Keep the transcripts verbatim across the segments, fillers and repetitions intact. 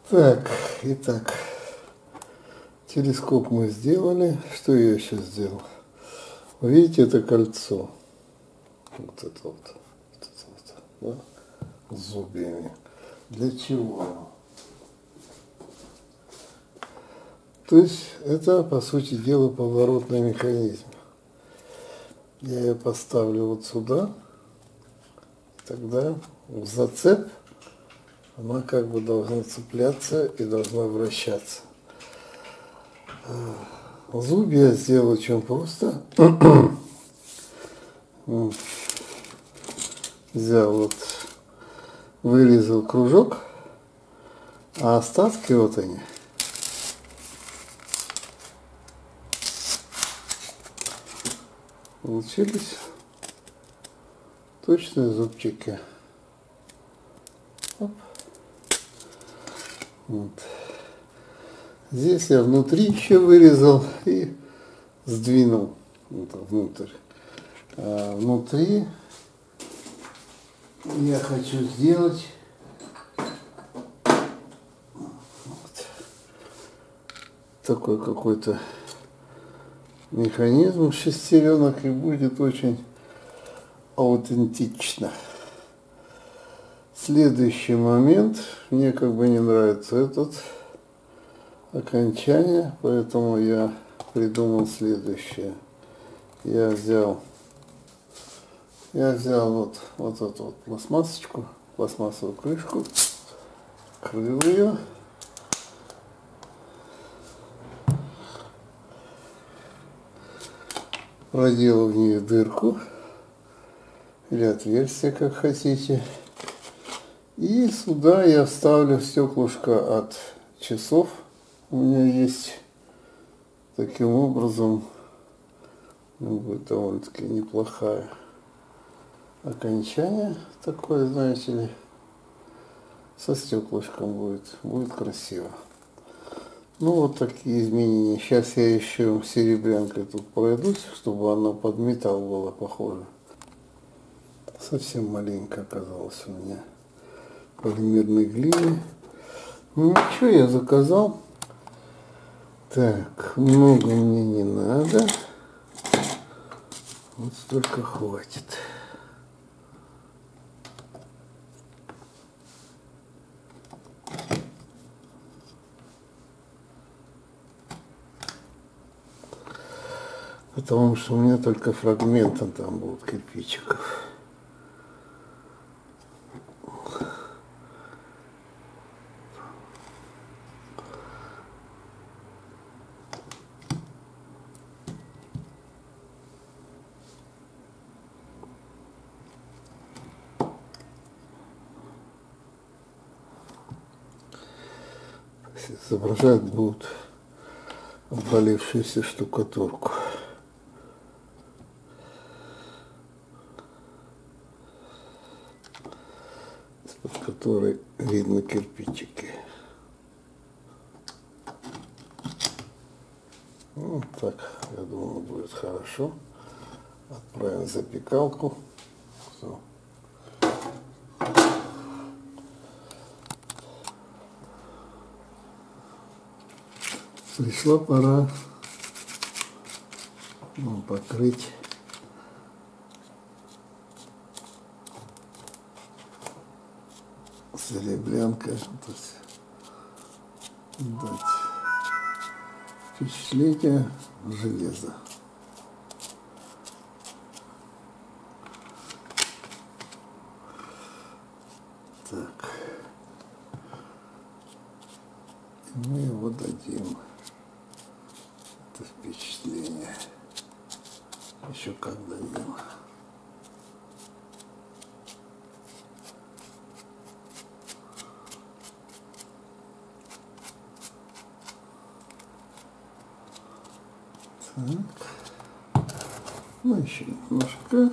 Так, итак, телескоп мы сделали. Что я еще сделал? Вы видите это кольцо? Вот это вот, вот это вот, да? С зубьями. Для чего оно? То есть это, по сути дела, поворотный механизм. Я ее поставлю вот сюда, тогда в зацеп она как бы должна цепляться и должна вращаться. Зубья я сделал очень просто. Взял вот, вырезал кружок, а остатки вот они. Получились точные зубчики. Оп. Вот. Здесь я внутри еще вырезал и сдвинул вот внутрь. А внутри я хочу сделать вот такой какой-то механизм шестеренок, и будет очень аутентично. Следующий момент, мне как бы не нравится этот окончание, поэтому я придумал следующее. Я взял, я взял вот, вот эту вот пластмассочку, пластмассовую крышку, открыл ее. Проделал в нее дырку или отверстие, как хотите. И сюда я вставлю стеклышко от часов. У меня есть таким образом, ну, будет довольно-таки неплохое окончание. Такое, знаете ли, со стеклышком будет, будет красиво. Ну, вот такие изменения. Сейчас я еще серебрянкой тут пройдусь, чтобы она под металл была похожа. Совсем маленько оказалось у меня полимерной глины. Ну, ничего, я заказал. Так, много мне не надо. Вот столько хватит. Потому что у меня только фрагментом там будут кирпичиков. Изображать будут обвалившуюся штукатурку, из-под которой видно кирпичики. Ну, так, я думаю, будет хорошо. Отправим в запекалку. Все. Пришла пора, ну, покрыть серебрянкой, то есть дать впечатление железа. Так, и мы его дадим. Это впечатление. Еще как дадим. Так. Ну, еще немножко.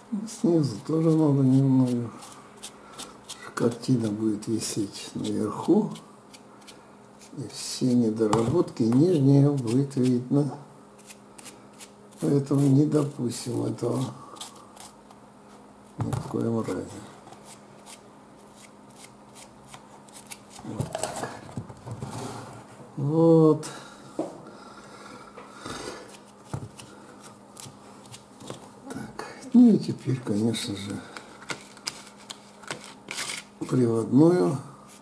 Снизу тоже надо немного. Картина будет висеть наверху. И все недоработки нижние будет видно. Поэтому не допустим этого ни в коем разе. Вот так. Вот. Так. Ну и теперь, конечно же, приводную.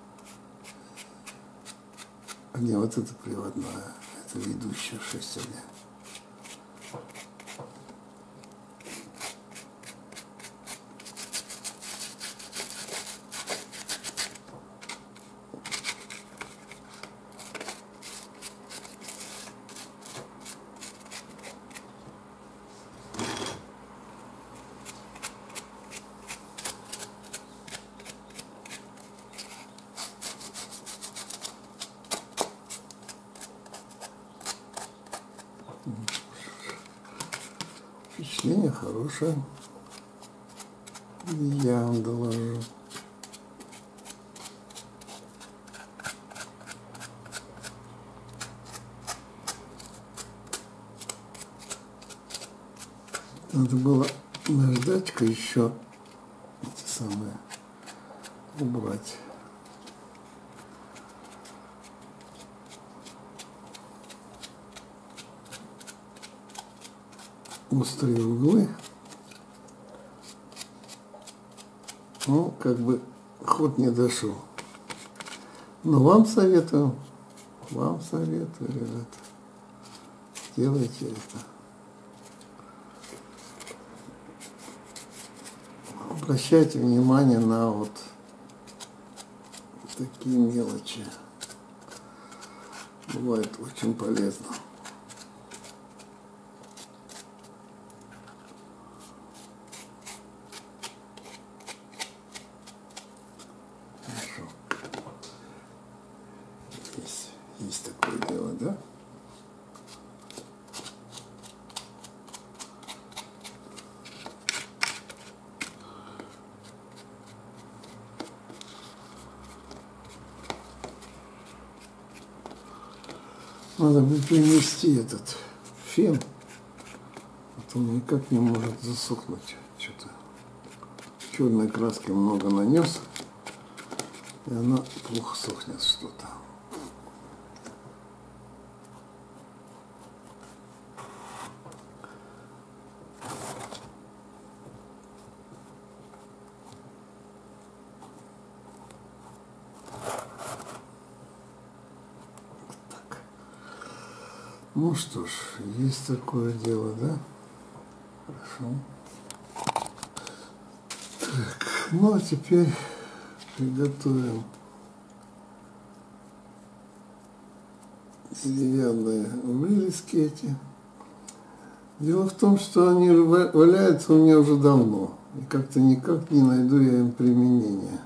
А не, вот это приводная. Это ведущая шестерня. Впечатление хорошее. Я вам доложу. Надо было наждачка еще эти самые убрать. Острые углы. Ну, как бы ход не дошел. Но вам советую, вам советую, ребята, делайте это. Обращайте внимание на вот такие мелочи. Бывает очень полезно. Есть, есть такое дело, да? Надо бы принести этот фен, а то он никак не может засохнуть. Что-то черной краски много нанес, и она плохо сохнет что-то. Ну что ж, есть такое дело, да? Хорошо. Так, ну а теперь приготовим деревянные вырезки эти. Дело в том, что они валяются у меня уже давно. И как-то никак не найду я им применения.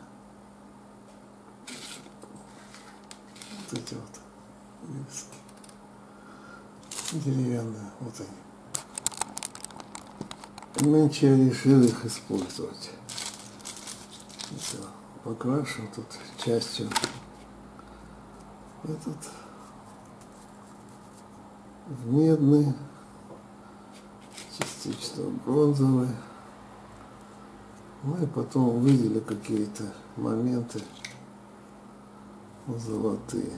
Вот эти вот вырезки. Деревянные, вот они. Нынче я решил их использовать. Все, покрашен тут частью этот в медный, частично бронзовый. Ну и потом выделю какие-то моменты золотые.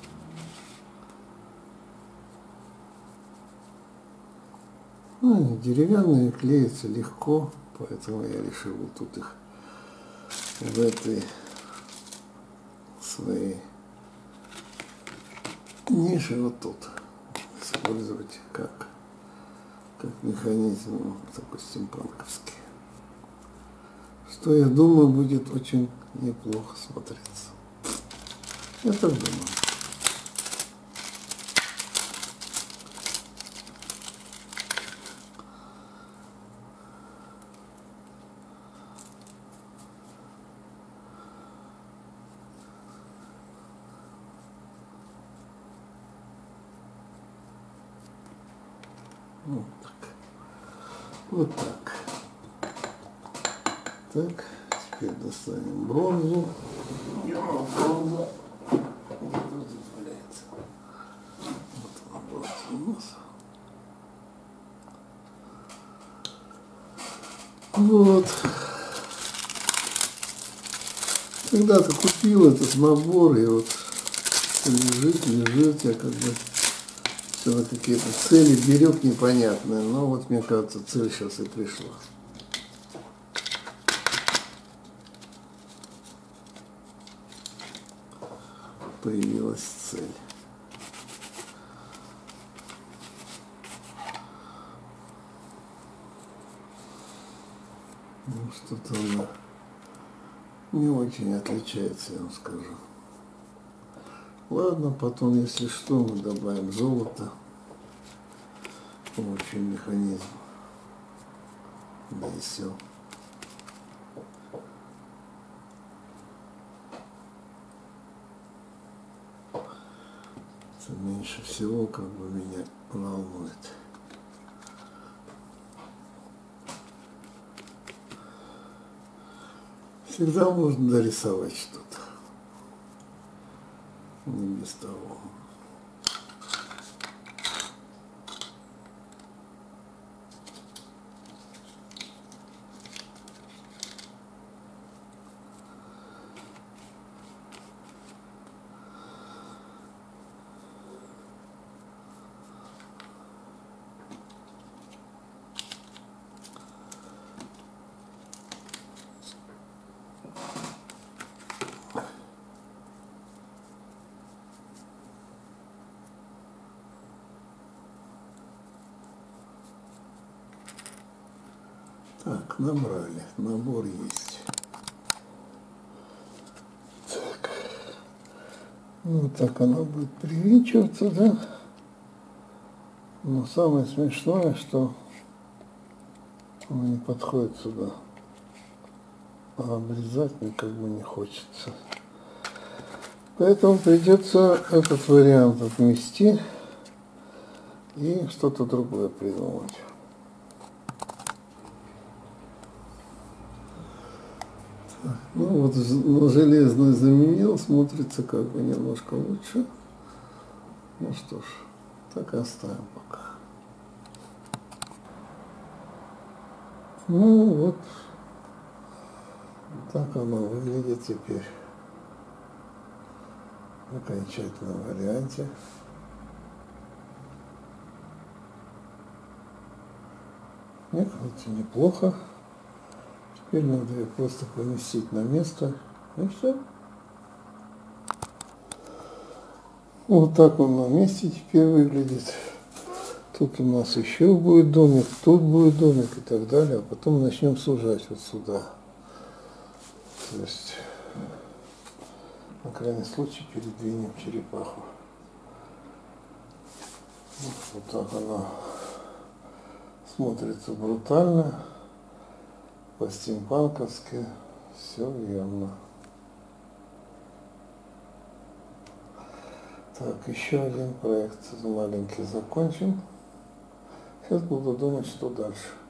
Ну, они деревянные, клеятся легко, поэтому я решил вот тут их в этой своей нише вот тут использовать как, как механизм такой стимпанковский. Что, я думаю, будет очень неплохо смотреться. Я так думаю. Вот так. Вот так. Так, теперь достанем бронзу. Бронза. Где тут валяется? Вот она, бронза у нас. Вот. Когда-то купил этот набор, и вот лежит, лежит, я как бы все на какие-то цели берег непонятные, но вот мне кажется, цель сейчас и пришла. Появилась цель. Ну, что-то она не очень отличается, я вам скажу. Ладно, потом, если что, мы добавим золото в общий механизм. Да и все. Это меньше всего как бы меня волнует. Всегда можно дорисовать что-то. Не без того. Так, набрали, набор есть. Так, вот так она будет привинчиваться, да? Но самое смешное, что она не подходит сюда, а обрезать мне как бы не хочется. Поэтому придется этот вариант отмести и что-то другое придумать. Ну вот на железный заменил, смотрится как бы немножко лучше. Ну что ж, так и оставим пока. Ну вот, так оно выглядит теперь в окончательном варианте. Мне кажется, неплохо. Теперь надо ее просто поместить на место, и все. Вот так он на месте теперь выглядит. Тут у нас еще будет домик, тут будет домик и так далее. А потом начнем сужать вот сюда. То есть, на крайний случай, передвинем черепаху. Вот так она смотрится брутально. По-стимпанковски, все верно. Так, еще один проект маленький закончим. Сейчас буду думать, что дальше.